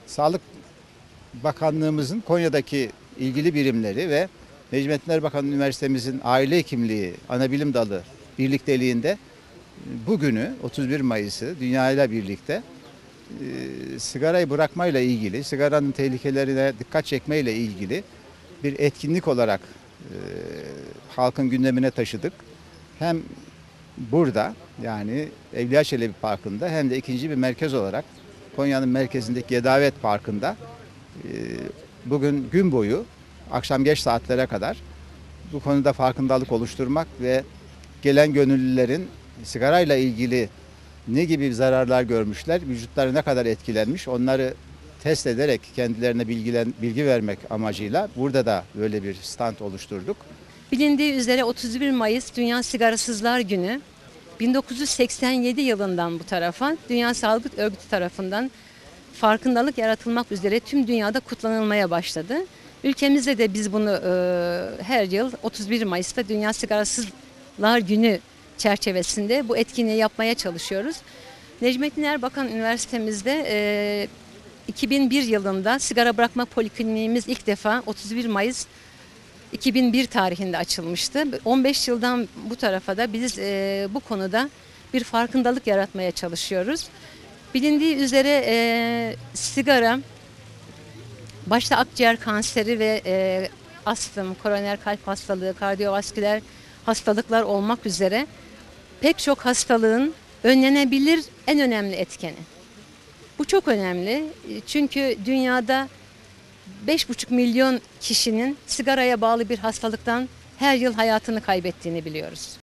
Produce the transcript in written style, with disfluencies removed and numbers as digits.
Sağlık Bakanlığımızın Konya'daki ilgili birimleri ve Necmettin Erbakan Üniversitemizin Aile Hekimliği Anabilim Dalı birlikteliğinde bugünü 31 Mayıs'ı dünyayla birlikte sigarayı bırakmayla ilgili, sigaranın tehlikelerine dikkat çekmeyle ilgili bir etkinlik olarak halkın gündemine taşıdık. Hem burada yani Evliya Çelebi Parkı'nda hem de ikinci bir merkez olarak Konya'nın merkezindeki Yedavet Parkı'nda bugün gün boyu akşam geç saatlere kadar bu konuda farkındalık oluşturmak ve gelen gönüllülerin sigarayla ilgili ne gibi zararlar görmüşler, vücutları ne kadar etkilenmiş onları test ederek kendilerine bilgi vermek amacıyla burada da böyle bir stand oluşturduk. Bilindiği üzere 31 Mayıs Dünya Sigarasızlar Günü. 1987 yılından bu tarafa Dünya Sağlık Örgütü tarafından farkındalık yaratılmak üzere tüm dünyada kutlanılmaya başladı. Ülkemizde de biz bunu her yıl 31 Mayıs'ta Dünya Sigarasızlar Günü çerçevesinde bu etkinliği yapmaya çalışıyoruz. Necmettin Erbakan Üniversitemizde 2001 yılında sigara bırakma polikliniğimiz ilk defa 31 Mayıs 2001 tarihinde açılmıştı. 15 yıldan bu tarafa da biz bu konuda bir farkındalık yaratmaya çalışıyoruz. Bilindiği üzere sigara başta akciğer kanseri ve astım, koroner kalp hastalığı, kardiyovasküler hastalıklar olmak üzere pek çok hastalığın önlenebilir en önemli etkeni. Bu çok önemli çünkü dünyada 5,5 milyon kişinin sigaraya bağlı bir hastalıktan her yıl hayatını kaybettiğini biliyoruz.